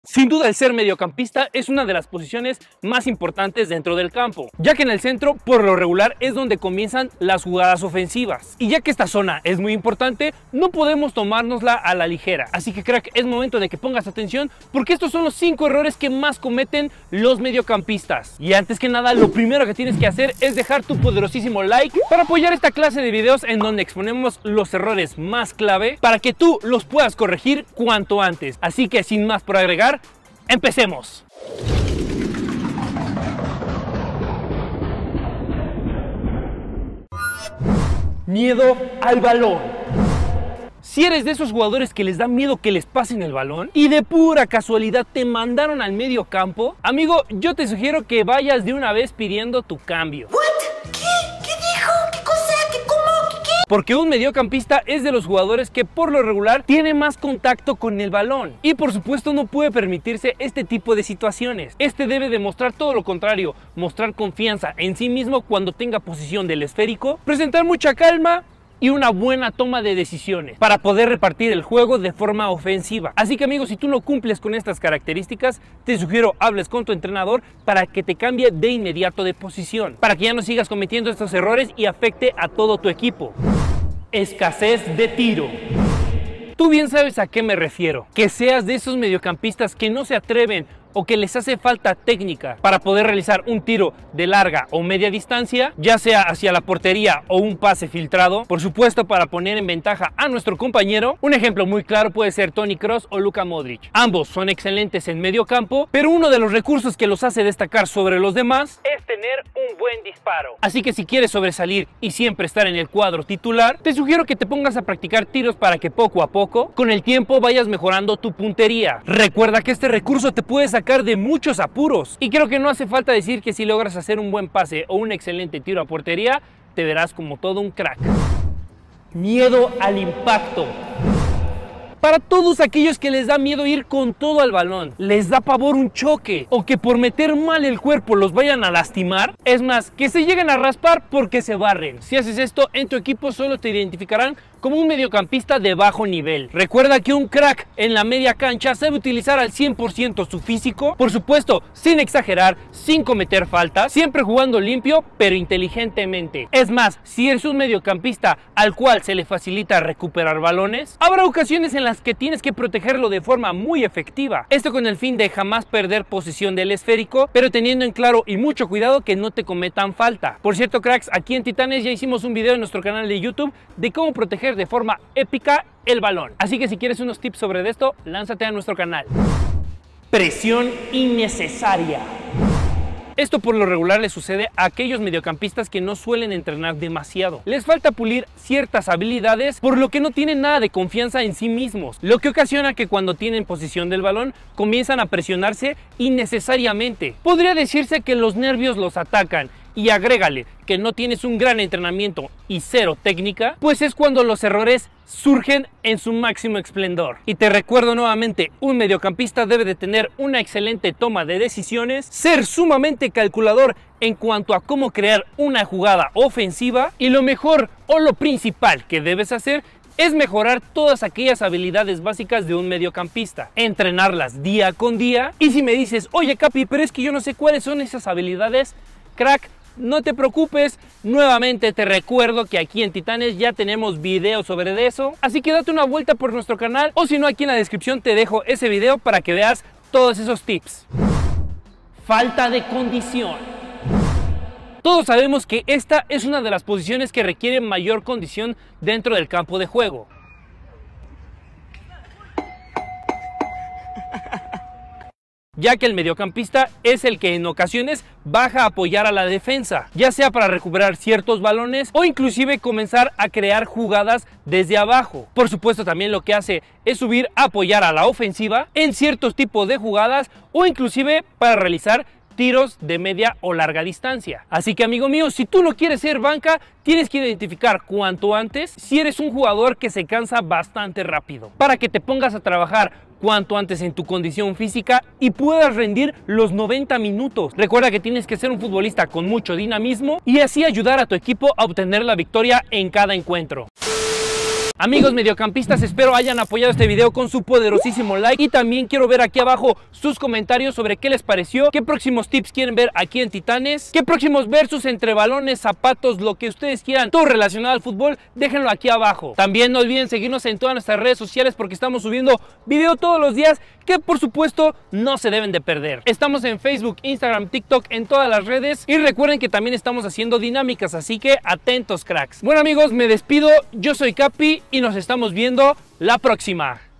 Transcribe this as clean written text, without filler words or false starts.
Sin duda el ser mediocampista es una de las posiciones más importantes dentro del campo, ya que en el centro por lo regular es donde comienzan las jugadas ofensivas. Y ya que esta zona es muy importante, no podemos tomárnosla a la ligera. Así que crack, es momento de que pongas atención porque estos son los 5 errores que más cometen los mediocampistas. Y antes que nada, lo primero que tienes que hacer es dejar tu poderosísimo like para apoyar esta clase de videos en donde exponemos los errores más clave para que tú los puedas corregir cuanto antes. Así que sin más por agregar, ¡empecemos! Miedo al balón. Si eres de esos jugadores que les da miedo que les pasen el balón y de pura casualidad te mandaron al medio campo, amigo, yo te sugiero que vayas de una vez pidiendo tu cambio. Porque un mediocampista es de los jugadores que por lo regular tiene más contacto con el balón y por supuesto no puede permitirse este tipo de situaciones. Este debe demostrar todo lo contrario, mostrar confianza en sí mismo cuando tenga posesión del esférico, presentar mucha calma y una buena toma de decisiones para poder repartir el juego de forma ofensiva. Así que amigos, si tú no cumples con estas características, te sugiero hables con tu entrenador para que te cambie de inmediato de posición, para que ya no sigas cometiendo estos errores y afecte a todo tu equipo. Escasez de tiro. Tú bien sabes a qué me refiero, que seas de esos mediocampistas que no se atreven o que les hace falta técnica para poder realizar un tiro de larga o media distancia, ya sea hacia la portería o un pase filtrado, por supuesto para poner en ventaja a nuestro compañero. Un ejemplo muy claro puede ser Toni Kroos o Luka Modric. Ambos son excelentes en medio campo, pero uno de los recursos que los hace destacar sobre los demás es tener un buen disparo. Así que si quieres sobresalir y siempre estar en el cuadro titular, te sugiero que te pongas a practicar tiros para que poco a poco, con el tiempo, vayas mejorando tu puntería. Recuerda que este recurso te puede sacar de muchos apuros y creo que no hace falta decir que si logras hacer un buen pase o un excelente tiro a portería, te verás como todo un crack. Miedo al impacto. Para todos aquellos que les da miedo ir con todo al balón, les da pavor un choque o que por meter mal el cuerpo los vayan a lastimar, es más, que se lleguen a raspar porque se barren. Si haces esto, en tu equipo solo te identificarán como un mediocampista de bajo nivel. Recuerda que un crack en la media cancha sabe utilizar al 100% su físico, por supuesto, sin exagerar, sin cometer faltas, siempre jugando limpio, pero inteligentemente. Es más, si eres un mediocampista al cual se le facilita recuperar balones, habrá ocasiones en las que tienes que protegerlo de forma muy efectiva. Esto con el fin de jamás perder posesión del esférico, pero teniendo en claro y mucho cuidado que no te cometan falta. Por cierto, cracks, aquí en Titanes ya hicimos un video en nuestro canal de YouTube de cómo proteger de forma épica el balón. Así que si quieres unos tips sobre esto, lánzate a nuestro canal. Presión innecesaria. Esto por lo regular le sucede a aquellos mediocampistas que no suelen entrenar demasiado. Les falta pulir ciertas habilidades, por lo que no tienen nada de confianza en sí mismos, lo que ocasiona que cuando tienen posesión del balón comienzan a presionarse innecesariamente. Podría decirse que los nervios los atacan. Y agrégale que no tienes un gran entrenamiento y cero técnica, pues es cuando los errores surgen en su máximo esplendor. Y te recuerdo nuevamente, un mediocampista debe de tener una excelente toma de decisiones, ser sumamente calculador en cuanto a cómo crear una jugada ofensiva y lo mejor o lo principal que debes hacer es mejorar todas aquellas habilidades básicas de un mediocampista, entrenarlas día con día. Y si me dices, oye Capi, pero es que yo no sé cuáles son esas habilidades, crack, no te preocupes, nuevamente te recuerdo que aquí en Titanes ya tenemos videos sobre eso, así que date una vuelta por nuestro canal o si no aquí en la descripción te dejo ese video para que veas todos esos tips. Falta de condición. Todos sabemos que esta es una de las posiciones que requiere mayor condición dentro del campo de juego. Ya que el mediocampista es el que en ocasiones baja a apoyar a la defensa, ya sea para recuperar ciertos balones o inclusive comenzar a crear jugadas desde abajo. Por supuesto, también lo que hace es subir a apoyar a la ofensiva en ciertos tipos de jugadas o inclusive para realizar tiros de media o larga distancia. Así que amigo mío, si tú no quieres ser banca, tienes que identificar cuanto antes si eres un jugador que se cansa bastante rápido, para que te pongas a trabajar cuanto antes en tu condición física y puedas rendir los 90 minutos. Recuerda que tienes que ser un futbolista con mucho dinamismo y así ayudar a tu equipo a obtener la victoria en cada encuentro. Amigos mediocampistas, espero hayan apoyado este video con su poderosísimo like y también quiero ver aquí abajo sus comentarios sobre qué les pareció, qué próximos tips quieren ver aquí en Titanes, qué próximos versus entre balones, zapatos, lo que ustedes quieran, todo relacionado al fútbol, déjenlo aquí abajo. También no olviden seguirnos en todas nuestras redes sociales porque estamos subiendo video todos los días que por supuesto no se deben de perder. Estamos en Facebook, Instagram, TikTok, en todas las redes y recuerden que también estamos haciendo dinámicas, así que atentos cracks. Bueno amigos, me despido, yo soy Capi y nos estamos viendo la próxima.